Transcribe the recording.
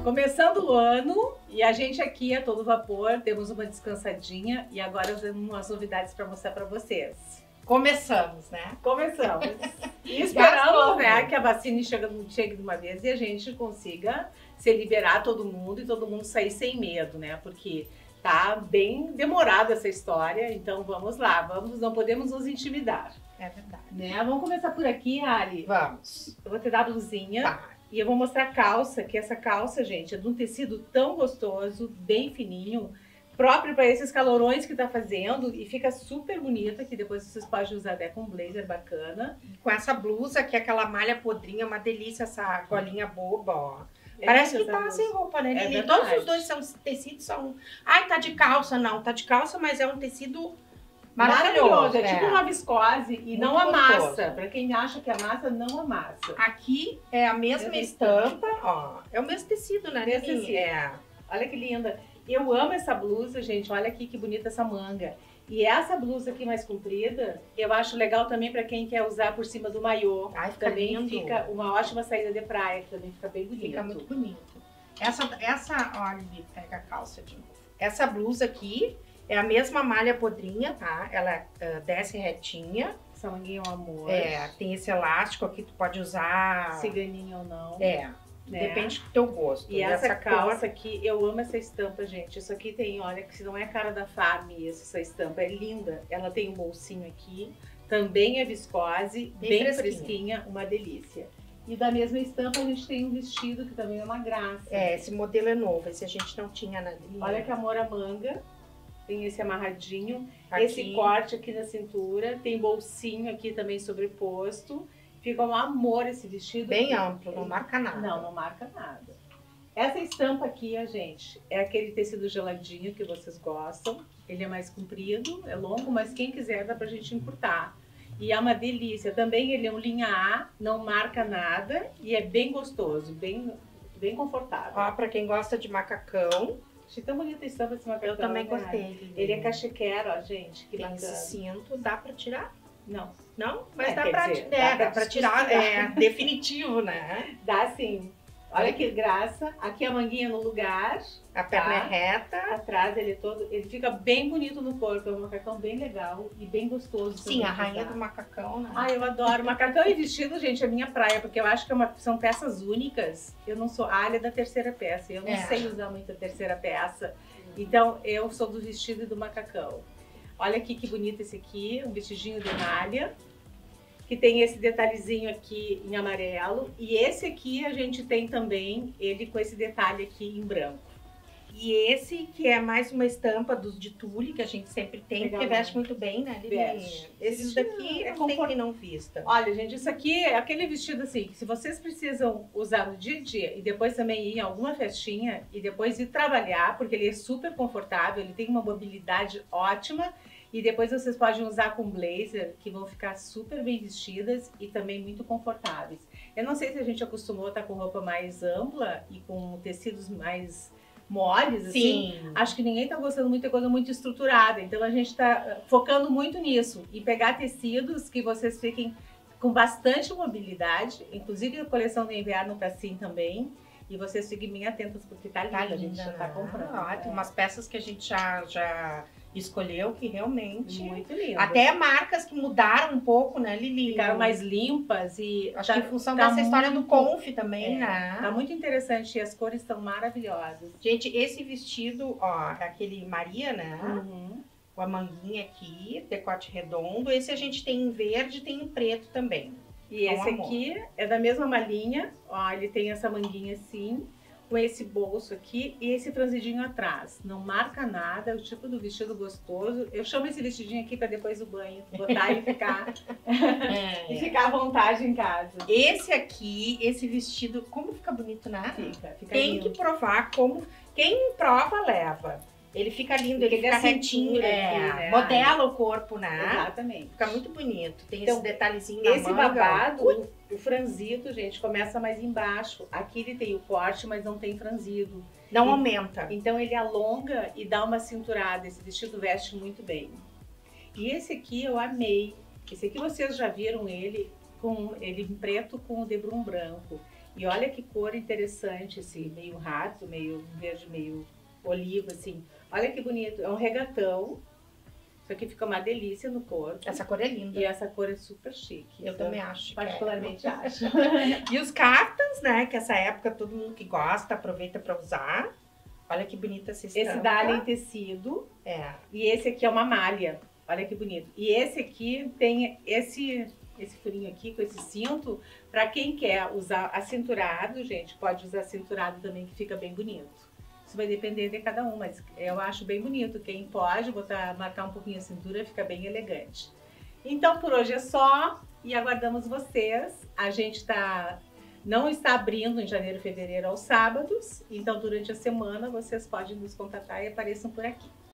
Começando o ano e a gente aqui a todo vapor, temos uma descansadinha e agora temos umas novidades para mostrar para vocês. Começamos, né? Começamos. E esperamos, né, que a vacina chegue de uma vez e a gente consiga se liberar todo mundo e todo mundo sair sem medo, né? Porque tá bem demorada essa história, então vamos lá, não podemos nos intimidar. É verdade. Né? Vamos começar por aqui, Ari. Vamos. Eu vou te dar a blusinha. Tá. E eu vou mostrar a calça, que essa calça, gente, é de um tecido tão gostoso, bem fininho, próprio para esses calorões que tá fazendo e fica super bonita, que depois vocês podem usar até com blazer bacana. Com essa blusa, que é aquela malha podrinha, uma delícia, essa golinha boba, ó. Parece que tá sem roupa, né, Lili? Todos os dois tecidos são... Ai, tá de calça, não. Tá de calça, mas é um tecido maravilhoso. É tipo uma viscose e muito não amassa. Para quem acha que amassa, não amassa. Aqui é a mesma estampa, ó. É o mesmo tecido, né? Mesmo tecido. É. Olha que linda. Eu amo essa blusa, gente. Olha aqui que bonita essa manga. E essa blusa aqui mais comprida, eu acho legal também para quem quer usar por cima do maiô. Ai, fica também lindo. Fica uma ótima saída de praia, que também fica bem bonito. Fica muito bonito. Essa, olha, pega a calça de novo. Essa blusa aqui é a mesma malha podrinha, tá? Ela desce retinha. Essa manguinha é um amor. É, tem esse elástico aqui, tu pode usar... Ciganinho ou não. É. Né? Depende do teu gosto. E essa calça aqui, eu amo essa estampa, gente. Isso aqui tem, olha, que se não é cara da Farm, essa estampa é linda. Ela tem um bolsinho aqui, também é viscose, bem fresquinha, uma delícia. E da mesma estampa a gente tem um vestido que também é uma graça. É, esse modelo é novo, esse a gente não tinha na linha. Olha que amor a manga, tem esse amarradinho, aqui. Esse corte aqui na cintura, tem bolsinho aqui também sobreposto. Fica um amor esse vestido. Bem amplo, não marca nada. Não marca nada. Essa estampa aqui, gente, é aquele tecido geladinho que vocês gostam. Ele é mais comprido, é longo, mas quem quiser dá pra gente encurtar. E é uma delícia. Também ele é um linha A, não marca nada e é bem gostoso, bem confortável. Ó, pra quem gosta de macacão. Achei tão bonita a estampa desse macacão. Eu também né? gostei. Ele é cachequero, ó, gente. Que tem bacana. esse cinto, dá pra tirar? Não. Não? Mas dá pra tirar, definitivo, né? Dá sim. Olha que graça. Aqui a manguinha no lugar. A perna é reta. Atrás ele fica bem bonito no corpo. É um macacão bem legal e bem gostoso. Sim, a rainha do macacão, né? Ah, eu adoro. Macacão e vestido, gente, é minha praia, porque eu acho que são peças únicas. Eu não sou área da terceira peça. Eu não sei usar muito a terceira peça. Então, eu sou do vestido e do macacão. Olha aqui que bonito esse aqui, um vestidinho de malha, que tem esse detalhezinho aqui em amarelo. E esse aqui a gente tem também, ele com esse detalhe aqui em branco. E esse que é mais uma estampa dos de tule, que a gente sempre tem, porque veste muito bem, né? Esses daqui não tem quem não vista. Olha, gente, isso aqui é aquele vestido assim, que se vocês precisam usar no dia a dia e depois também ir em alguma festinha e depois ir trabalhar, porque ele é super confortável, ele tem uma mobilidade ótima e depois vocês podem usar com blazer, que vão ficar super bem vestidas e também muito confortáveis. Eu não sei se a gente acostumou a estar com roupa mais ampla e com tecidos mais moles, assim. Sim. Acho que ninguém tá gostando muito de coisa muito estruturada, então a gente tá focando muito nisso, e pegar tecidos que vocês fiquem com bastante mobilidade, inclusive a coleção de inverno tá assim também, e vocês fiquem bem atentos porque tá lindo, a gente já tá comprando. Tem umas peças que a gente já escolheu que realmente... Muito lindo. Até marcas que mudaram um pouco, né, Lili? Ficaram mais limpas e... Acho que em função dessa história do Conf também, né? Tá muito interessante e as cores estão maravilhosas. Gente, esse vestido, ó, é aquele Maria, né? Uhum. Com a manguinha aqui, decote redondo. Esse a gente tem em verde e tem em preto também. E esse aqui é da mesma malinha, ó, ele tem essa manguinha assim, com esse bolso aqui e esse franzidinho atrás. Não marca nada, é o tipo do vestido gostoso. Eu chamo esse vestidinho aqui para depois do banho botar e ficar e ficar à vontade em casa. Esse aqui, esse vestido, como fica bonito, né? Fica Tem lindo. que provar como... Quem prova, leva. Ele fica lindo, ele fica retinho, né? Modela o corpo, né? Exatamente. Fica muito bonito. Tem então, esse detalhezinho na manga. Esse babado, o franzido, gente, começa mais embaixo. Aqui ele tem o corte, mas não tem franzido. Não aumenta. Então ele alonga e dá uma cinturada. Esse vestido veste muito bem. E esse aqui eu amei. Esse aqui vocês já viram ele em preto com o debrum branco. E olha que cor interessante, esse meio rato, meio verde, meio oliva, assim. Olha que bonito. É um regatão. Isso aqui fica uma delícia no corpo. Essa cor é linda. E essa cor é super chique. Eu também acho. Particularmente acho. E os caftans, né? Que essa época todo mundo que gosta aproveita pra usar. Olha que bonita essa estampa. Esse dá em tecido. E esse aqui é uma malha. Olha que bonito. E esse aqui tem esse furinho aqui com esse cinto. Pra quem quer usar acinturado, gente, pode usar acinturado também, que fica bem bonito. Isso vai depender de cada um, mas eu acho bem bonito. Quem pode marcar um pouquinho a cintura, fica bem elegante. Então, por hoje é só e aguardamos vocês. A gente não está abrindo em janeiro e fevereiro aos sábados, então durante a semana vocês podem nos contatar e apareçam por aqui.